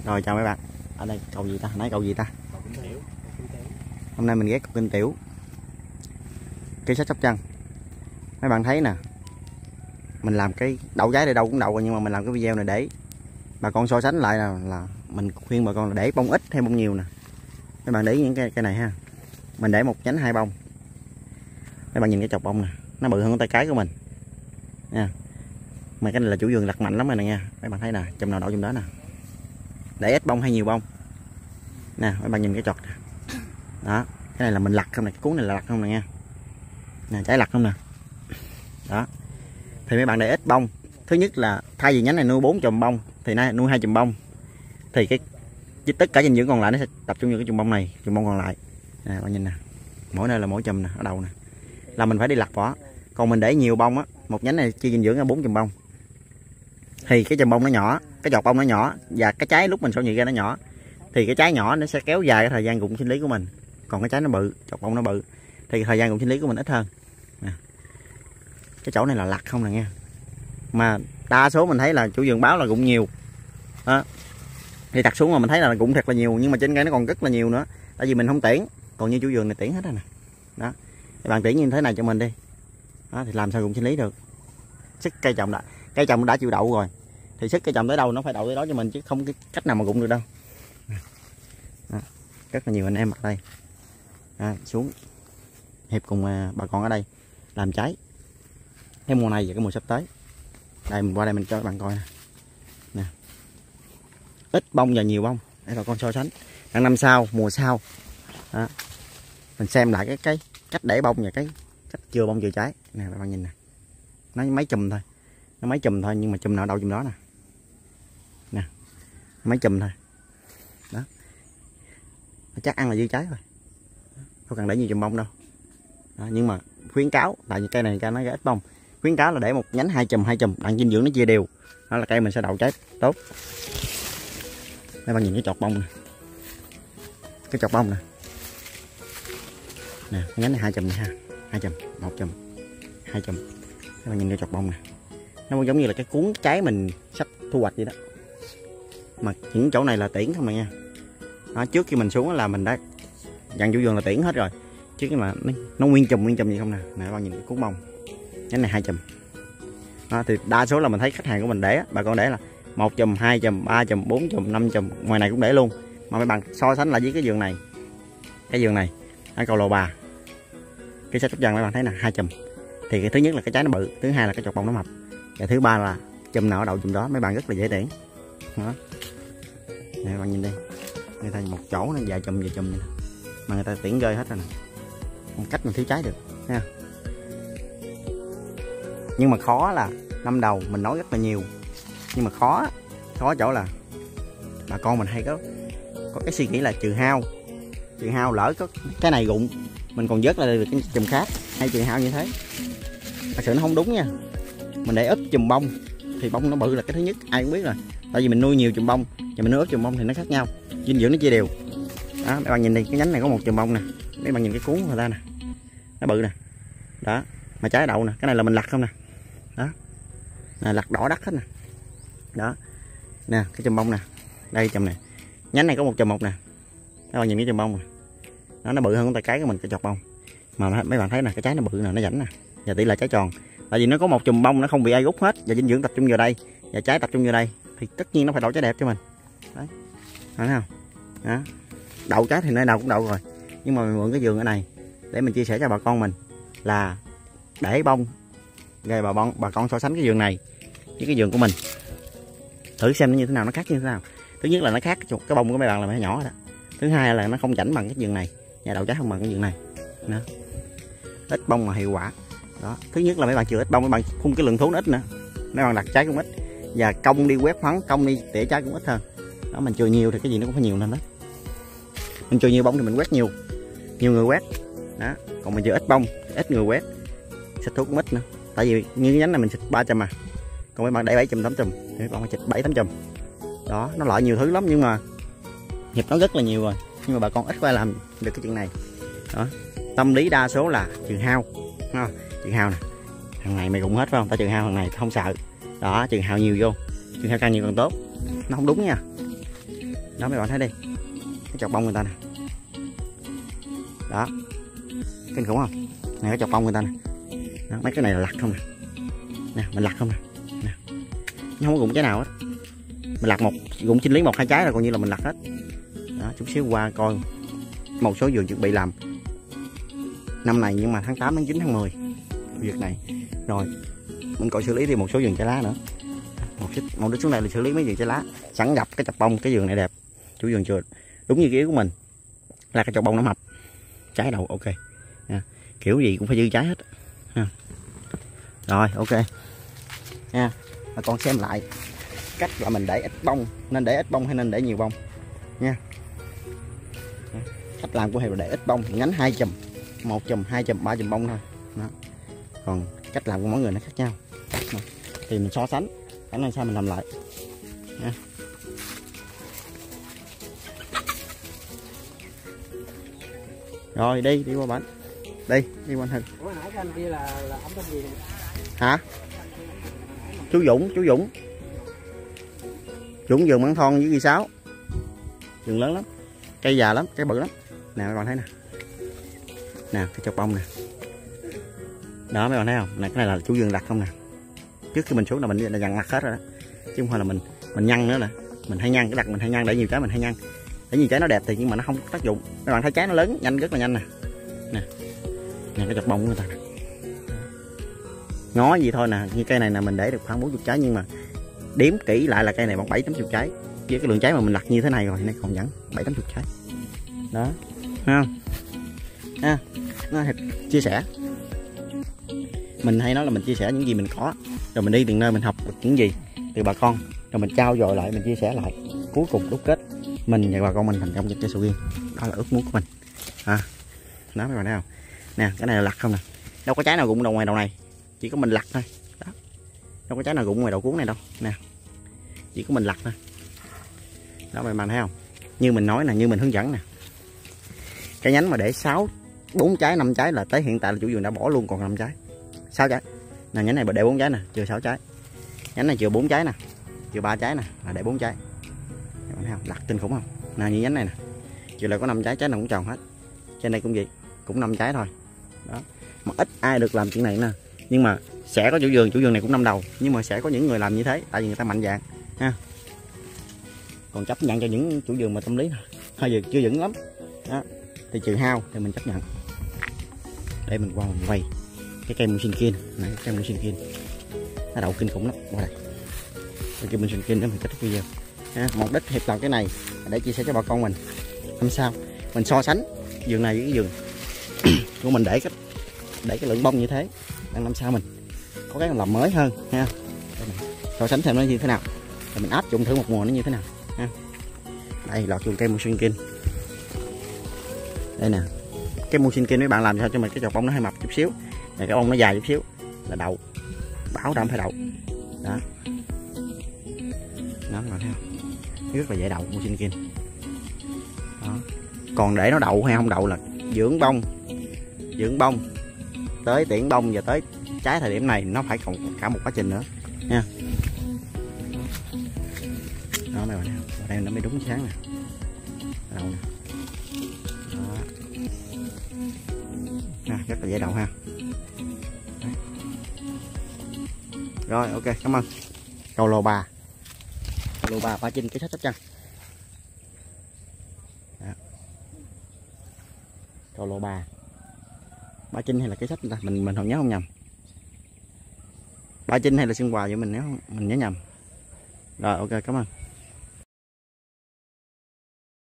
Rồi chào mấy bạn. Ở đây cầu gì ta? Nãy cầu gì ta? Cầu Kinh Tiểu. Hôm nay mình ghé cầu Kinh Tiểu, cây sách Sóc Trăng. Mấy bạn thấy nè, mình làm cái đậu trái đây đâu cũng đậu rồi, nhưng mà mình làm cái video này để bà con so sánh lại là mình khuyên bà con là để bông ít hay bông nhiều nè. Mấy bạn để những cái này ha, mình để một nhánh 2 bông. Mấy bạn nhìn cái chọc bông nè, nó bự hơn tay cái của mình nha. Mà cái này là chủ vườn lặt mạnh lắm rồi nè nha. Mấy bạn thấy nè, chùm nào đậu chùm đó nè. Để ít bông hay nhiều bông nè, mấy bạn nhìn cái chọt đó. Cái này là mình lặt không nè, cái cuốn này là lặt không nè nha. Nè, trái lặt không nè. Đó. Thì mấy bạn để ít bông, thứ nhất là thay vì nhánh này nuôi 4 chùm bông thì nay nuôi 2 chùm bông, thì cái tất cả dinh dưỡng còn lại nó sẽ tập trung vào cái chùm bông này, chùm bông còn lại nè. Bạn nhìn nè, mỗi nơi là mỗi chùm nè, ở đầu nè, là mình phải đi lặt vỏ. Còn mình để nhiều bông á, một nhánh này chia dinh dưỡng ra 4 chùm bông, thì cái chùm bông nó nhỏ, cái chọt bông nó nhỏ, và cái trái lúc mình sổ nhị ra nó nhỏ, thì cái trái nhỏ nó sẽ kéo dài cái thời gian rụng sinh lý của mình. Còn cái trái nó bự, chọt bông nó bự, thì thời gian rụng sinh lý của mình ít hơn nè. Cái chỗ này là lặt không nè nha, mà đa số mình thấy là chủ vườn báo là rụng nhiều đó. Thì đặt xuống mà mình thấy là rụng thật là nhiều, nhưng mà trên cây nó còn rất là nhiều nữa, tại vì mình không tiễn. Còn như chủ vườn này tiễn hết rồi nè. Đó, các bạn tiễn như thế này cho mình đi đó, thì làm sao rụng sinh lý được. Sức cây trồng đã chịu đậu rồi, thì sức cây trồng tới đâu nó phải đậu tới đó cho mình, chứ không cái cách nào mà rụng được đâu. Đó, rất là nhiều anh em ở đây đó, xuống hiệp cùng bà con ở đây làm trái cái mùa này và cái mùa sắp tới. Đây mình qua đây mình cho các bạn coi nè. Nè, ít bông và nhiều bông để bà con so sánh. Đằng năm sau, mùa sau đó, mình xem lại cái cách để bông và cái cách chừa bông chừa trái nè. Các bạn nhìn nè, nó mấy chùm thôi, nó mấy chùm thôi, nhưng mà chùm nào đâu chùm đó nè. Nè, mấy chùm thôi đó, chắc ăn là dư trái rồi, không cần để nhiều chùm bông đâu đó. Nhưng mà khuyến cáo, tại vì cây này cây nó ít bông, khuyến cáo là để một nhánh 2 chùm đặng dinh dưỡng nó chia đều, đó là cây mình sẽ đậu trái tốt. Các bạn nhìn cái chọt bông nè, cái chọt bông nè, nè nhánh này 2 chùm này ha, 2 chùm, 1 chùm, 2 chùm. Các bạn nhìn cái chọt bông nè, nó giống như là cái cuốn trái mình sắp thu hoạch vậy đó. Mà những chỗ này là tiễn không nè nha. Đó, trước khi mình xuống là mình đã dặn chủ vườn là tiễn hết rồi, chứ là nó nguyên chùm gì không nè. Nè các bạn nhìn cái cuốn bông, nhánh này 2 chùm đó. Thì đa số là mình thấy khách hàng của mình để, bà con để là 1 chùm, 2 chùm, 3 chùm, 4 chùm, 5 chùm, ngoài này cũng để luôn. Mà mấy bạn so sánh lại với cái vườn này, cái vườn này ở cầu Lò Bà, cái sách Sóc Trăng, mấy bạn thấy nè, 2 chùm. Thì cái thứ nhất là cái trái nó bự, thứ hai là cái chọt bông nó mập, và thứ ba là chùm nào ở đầu chùm đó. Mấy bạn rất là dễ tiễn đó. Nè các bạn nhìn đi, người ta một chỗ nó vài chùm này, mà người ta tiễn rơi hết rồi nè, không cách mình thiếu trái được ha. Nhưng mà khó là năm đầu mình nói rất là nhiều, nhưng mà khó chỗ là bà con mình hay có cái suy nghĩ là trừ hao, lỡ có cái này rụng mình còn vớt lại được cái chùm khác, hay trừ hao như thế. Thật sự nó không đúng nha. Mình để ướp chùm bông thì bông nó bự là cái thứ nhất, ai cũng biết rồi, tại vì mình nuôi nhiều chùm bông và mình nuôi ướp chùm bông thì nó khác nhau, dinh dưỡng nó chia đều đó. Mấy bạn nhìn đi, cái nhánh này có 1 chùm bông nè, mấy bạn nhìn cái cuốn của người ta nè, nó bự nè đó, mà trái đậu nè. Cái này là mình lặt không nè đó, nè, lặt đỏ đất hết nè đó. Nè cái chùm bông nè, đây chùm nè, nhánh này có 1 chùm nè. Các bạn nhìn cái chùm bông nè, nó bự hơn tay cái của mình, cái chọt bông. Mà mấy bạn thấy nè, cái trái nó bự nè, nó rảnh nè, và tỷ lệ trái tròn. Tại vì nó có 1 chùm bông, nó không bị ai rút hết, và dinh dưỡng tập trung vào đây và trái tập trung vào đây, thì tất nhiên nó phải đậu trái đẹp cho mình đấy, thấy không đó. Đậu trái thì nơi nào cũng đậu rồi, nhưng mà mình mượn cái vườn ở này để mình chia sẻ cho bà con mình là để bông, rồi bà con so sánh cái vườn này với cái vườn của mình, thử xem nó như thế nào, nó khác như thế nào. Thứ nhất là nó khác cái bông của mấy bạn là nó nhỏ rồi đó. Thứ hai là nó không chảnh bằng cái vườn này, và đậu trái không bằng cái vườn này nữa. Ít bông mà hiệu quả đó. Thứ nhất là mấy bạn chừa ít bông, mấy bạn phun cái lượng thuốc nó ít nữa, mấy bạn đặt trái cũng ít, và công đi quét phấn, công đi tỉa trái cũng ít hơn đó. Mình chừa nhiều thì cái gì nó cũng phải nhiều lên đó. Mình chừa nhiều bông thì mình quét nhiều người quét đó. Còn mình chừa ít bông, ít người quét, xịt thuốc cũng ít nữa. Tại vì như cái nhánh này mình xịt 3 chùm mà, còn mấy bạn để 7 chùm 8 chùm thì mấy bạn phải xịt 7-8 chùm đó. Nó lợi nhiều thứ lắm, nhưng mà hiệp nó rất là nhiều rồi, nhưng mà bà con ít có ai làm được cái chuyện này đó. Tâm lý đa số là trừ hao ha. Trừ hao nè, hàng ngày mày cũng hết phải không, ta trừ hao hàng ngày không sợ đó. Trừ hao nhiều vô, trừ hao càng nhiều càng tốt, nó không đúng nha. Đó mấy bạn thấy đi, cái chọc bông người ta nè, đó kinh khủng không? Này cái chọc bông người ta nè, đó, mấy cái này là lặt không nè, nè mình lặt không nè, nè nó không có rụng trái nào hết, mình lặt một rụng chinh lý 1-2 trái là coi như là mình lặt hết. Đó, chút xíu qua coi một số vườn chuẩn bị làm năm này, nhưng mà tháng 8 tháng 9 tháng 10 việc này rồi mình còn xử lý thêm một số vườn trái lá nữa. Một đứa xuống đây là xử lý mấy vườn trái lá, sẵn gặp cái chọc bông cái vườn này đẹp, chủ vườn chưa đúng như ý của mình là cái chọc bông nó mập, trái đầu ok nha. Kiểu gì cũng phải dư trái hết ha. Rồi ok nha, và con xem lại cách là mình để ít bông, nên để ít bông hay nên để nhiều bông nha. Cách làm của Hiệp là để ít bông, nhánh 2 chùm, 1 chùm, 2 chùm, 3 chùm bông thôi đó. Còn cách làm của mỗi người nó khác nhau thì mình so sánh khả năng sao mình làm lại nha. Rồi đi qua bánh, đi qua hình. Ủa nãy anh kia là ông tên gì? Hả? Chú Dũng vườn măng thon với ghi 6, vườn lớn lắm, cây già lắm, cây bự lắm nè mấy bạn thấy nè, nè cái chọc bông nè, đó mấy bạn thấy không nè, cái này là chủ vườn đặt không nè, trước khi mình xuống là mình đã dặn mặt hết rồi đó, chứ không phải là mình nhăn nữa nè, mình hay nhăn cái đặt mình hay nhăn để nhiều trái, mình hay nhăn để nhiều trái nó đẹp thì nhưng mà nó không có tác dụng. Các bạn thấy trái nó lớn nhanh, rất là nhanh nè, nè cái chọc bông của người ta nè, ngó gì thôi nè, như cây này là mình để được khoảng 40 trái, nhưng mà đếm kỹ lại là cây này bằng 70-80 trái, với cái lượng trái mà mình lặt như thế này rồi nay còn vẫn 70-80 trái đó, thấy không ha. Nó chia sẻ, mình hay nói là mình chia sẻ những gì mình có, rồi mình đi từng nơi mình học được những gì từ bà con, rồi mình trao dồi lại, mình chia sẻ lại, cuối cùng đúc kết mình và bà con mình thành công trên cây sầu riêng, đó là ước muốn của mình đó mấy bạn thấy không nè, cái này là lặt không nè, đâu có trái nào rụng đầu ngoài đầu này, chỉ có mình lặt thôi đó, đâu có trái nào rụng ngoài đầu cuốn này đâu nè, chỉ có mình lặt thôi đó mấy bạn thấy không. Như mình nói nè, như mình hướng dẫn nè, cái nhánh mà để 4 trái 5 trái là tới hiện tại là chủ vườn đã bỏ luôn còn 5 trái 6 trái nè, nhánh này để 4 trái nè, chưa 6 trái, nhánh này chưa 4 trái nè, chưa 3 trái nè, là để 4 trái, các bạn thấy không, lặt kinh khủng không nè, như nhánh này nè chưa là có 5 trái, trái nào cũng tròn hết, trên đây cũng vậy, cũng 5 trái thôi đó, mà ít ai được làm chuyện này nè, nhưng mà sẽ có chủ vườn này cũng 5 đầu, nhưng mà sẽ có những người làm như thế tại vì người ta mạnh dạn ha. Còn chấp nhận cho những chủ vườn mà tâm lý hơi giờ chưa vững lắm đó, thì trừ hao thì mình chấp nhận. Để mình qua mình quay cái cây Mushinkin này, cây Mushinkin nó đậu kinh khủng lắm, qua đây cây Mushinkin đó mình kết thúc video ha. Mục đích Hiệp làm cái này để chia sẻ cho bà con mình làm sao mình so sánh vườn này với cái vườn của mình, để cái lượng bông như thế đang làm sao mình có cái làm mới hơn ha, so sánh thêm nó như thế nào, rồi mình áp dụng thử một mùa nó như thế nào ha. Đây lọt vườn cây Mushinkin đây nè, cái Mushinkin mấy bạn làm sao cho mình cái chọc bông nó hơi mập chút xíu này, cái bông nó dài chút xíu là đậu, bảo đảm phải đậu đó, nó mà thấy không, rất là dễ đậu Mushinkin đó. Còn để nó đậu hay không đậu là dưỡng bông tới tiễn bông và tới trái thời điểm này nó phải còn cả một quá trình nữa nha. Đó mấy bạn thấy không, ở đây nó mới đúng sáng nè, đậu nè đó. Rất là dễ đậu ha. Đấy. Rồi ok, cảm ơn. Cầu lô bà Ba Chinh cái sách Sóc Trăng. Cầu lô Ba Chinh hay là cái sách ta, mình không nhớ không nhầm, Ba Chinh hay là Xuyên Hòa vậy mình nhớ nhầm. Rồi ok, cảm ơn.